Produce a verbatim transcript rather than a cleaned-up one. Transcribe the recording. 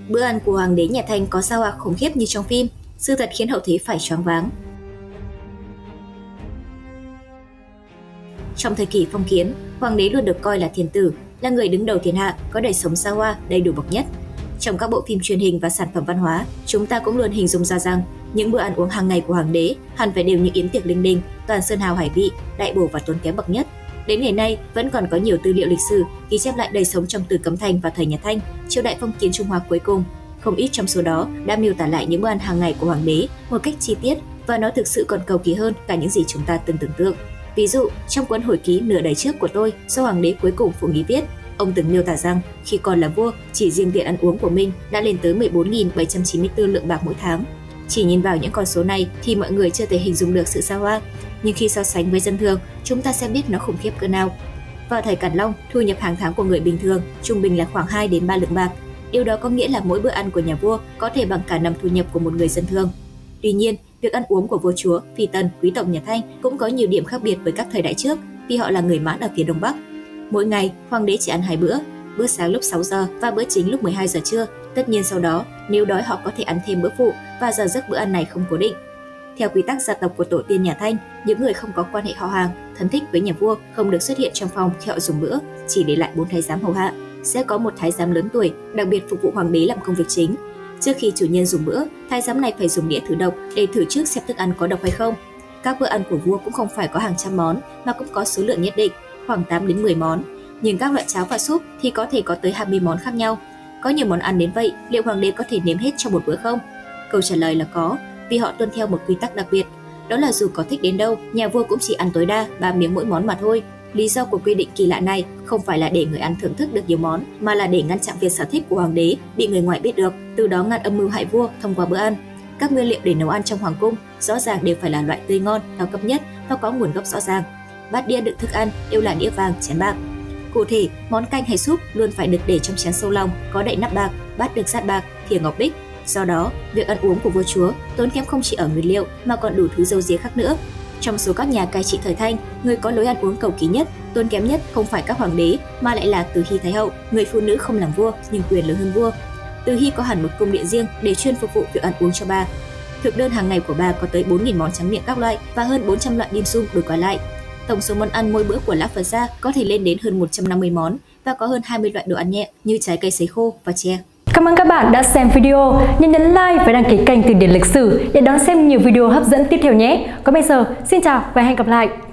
Bữa ăn của hoàng đế nhà Thanh có sao hoa khủng khiếp như trong phim, sự thật khiến hậu thế phải choáng váng. Trong thời kỳ phong kiến, hoàng đế luôn được coi là thiên tử, là người đứng đầu thiên hạ, có đời sống xa hoa, đầy đủ bậc nhất. Trong các bộ phim truyền hình và sản phẩm văn hóa, chúng ta cũng luôn hình dung ra rằng những bữa ăn uống hàng ngày của hoàng đế hẳn phải đều những yến tiệc linh đình, toàn sơn hào hải vị, đại bổ và tốn kém bậc nhất. Đến ngày nay, vẫn còn có nhiều tư liệu lịch sử ghi chép lại đời sống trong Tử Cấm Thành và thời nhà Thanh, triều đại phong kiến Trung Hoa cuối cùng. Không ít trong số đó đã miêu tả lại những bữa ăn hàng ngày của hoàng đế một cách chi tiết, và nó thực sự còn cầu kỳ hơn cả những gì chúng ta từng tưởng tượng. Ví dụ, trong cuốn hồi ký Nửa đời trước của tôi do hoàng đế cuối cùng Phụng Nghý viết, ông từng miêu tả rằng khi còn là vua, chỉ riêng tiền ăn uống của mình đã lên tới mười bốn nghìn bảy trăm chín mươi tư lượng bạc mỗi tháng. Chỉ nhìn vào những con số này thì mọi người chưa thể hình dung được sự xa hoa, nhưng khi so sánh với dân thường, chúng ta sẽ biết nó khủng khiếp cỡ nào. Vào thời Càn Long, thu nhập hàng tháng của người bình thường trung bình là khoảng hai đến ba lượng bạc. Điều đó có nghĩa là mỗi bữa ăn của nhà vua có thể bằng cả năm thu nhập của một người dân thường. Tuy nhiên, việc ăn uống của vua chúa, phi tần, quý tộc nhà Thanh cũng có nhiều điểm khác biệt với các thời đại trước, vì họ là người Mãn ở phía Đông Bắc. Mỗi ngày, hoàng đế chỉ ăn hai bữa, bữa sáng lúc sáu giờ và bữa chính lúc mười hai giờ trưa. Tất nhiên sau đó, nếu đói họ có thể ăn thêm bữa phụ, và giờ giấc bữa ăn này không cố định. Theo quy tắc gia tộc của tổ tiên nhà Thanh, những người không có quan hệ họ hàng, thân thích với nhà vua không được xuất hiện trong phòng khi họ dùng bữa, chỉ để lại bốn thái giám hầu hạ. Sẽ có một thái giám lớn tuổi, đặc biệt phục vụ hoàng đế làm công việc chính. Trước khi chủ nhân dùng bữa, thái giám này phải dùng đĩa thử độc để thử trước xem thức ăn có độc hay không. Các bữa ăn của vua cũng không phải có hàng trăm món, mà cũng có số lượng nhất định, khoảng tám đến mười món. Nhưng các loại cháo và súp thì có thể có tới hai mươi món khác nhau. Có nhiều món ăn đến vậy, liệu hoàng đế có thể nếm hết trong một bữa không? Câu trả lời là có, vì họ tuân theo một quy tắc đặc biệt. Đó là dù có thích đến đâu, nhà vua cũng chỉ ăn tối đa ba miếng mỗi món mà thôi. Lý do của quy định kỳ lạ này không phải là để người ăn thưởng thức được nhiều món, mà là để ngăn chặn việc sở thích của hoàng đế bị người ngoài biết được, từ đó ngăn âm mưu hại vua thông qua bữa ăn. Các nguyên liệu để nấu ăn trong hoàng cung rõ ràng đều phải là loại tươi ngon, cao cấp nhất và có nguồn gốc rõ ràng. Bát đĩa đựng thức ăn đều là đĩa vàng, chén bạc. Cụ thể, món canh hay súp luôn phải được để trong chén sâu lòng, có đậy nắp bạc, bát được sát bạc, thìa ngọc bích. Do đó, việc ăn uống của vua chúa tốn kém không chỉ ở nguyên liệu mà còn đủ thứ râu ria khác nữa. Trong số các nhà cai trị thời Thanh, người có lối ăn uống cầu kỳ nhất, tốn kém nhất không phải các hoàng đế mà lại là Từ Hy Thái hậu, người phụ nữ không làm vua nhưng quyền lớn hơn vua. Từ Hy có hẳn một cung điện riêng để chuyên phục vụ việc ăn uống cho bà. Thực đơn hàng ngày của bà có tới bốn nghìn món tráng miệng các loại và hơn bốn trăm loại dim sum đổi qua lại. Tổng số món ăn mỗi bữa của Lão Phật gia có thể lên đến hơn một trăm năm mươi món và có hơn hai mươi loại đồ ăn nhẹ như trái cây sấy khô và chè. Cảm ơn các bạn đã xem video. Nhớ nhấn like và đăng ký kênh Từ Điển Lịch Sử để đón xem nhiều video hấp dẫn tiếp theo nhé. Còn bây giờ, xin chào và hẹn gặp lại.